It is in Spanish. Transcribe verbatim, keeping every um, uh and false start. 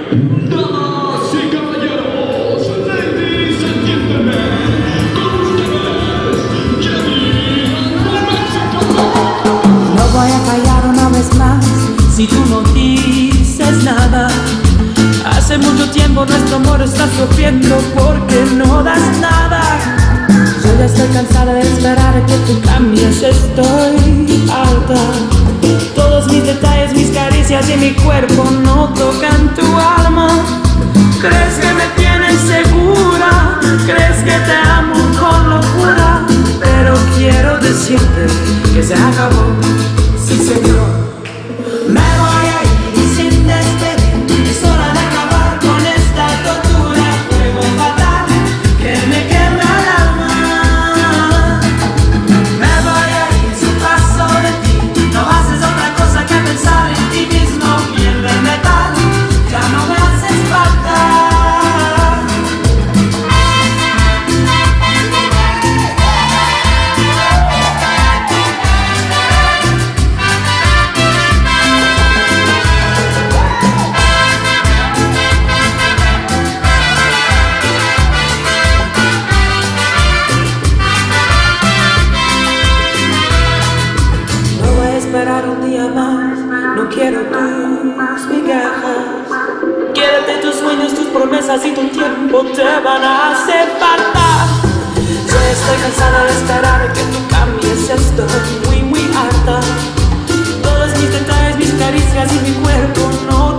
Damas y caballeros, ladies and gentlemen, con ustedes, Jenny Mexico. No voy a callar una vez más si tú no dices nada. Hace mucho tiempo nuestro amor está sufriendo porque no das nada. Yo ya estoy cansada de esperar a que tú cambies, estoy harta. Todos mis detalles, mis caricias y mi cuerpo no tocan tu alma. ¿Crees que me tienes segura? ¿Crees que te amo con locura? Pero quiero decirte que se acabó, sí señor. Me voy a ir sin despedir, es hora de acabar con esta tortura. Juego fatal que me quebra el alma. Me voy a ir sin paso de ti, no haces otra cosa que pensar en ti mismo. Piel de metal, ya no me haces falta. Esperar un día más, no quiero tus migajas. Quédate tus sueños, tus promesas y tu tiempo te van a hacer falta. Yo estoy cansada de esperar que tú cambies, estoy muy muy harta. Todos mis detalles, mis caricias y mi cuerpo no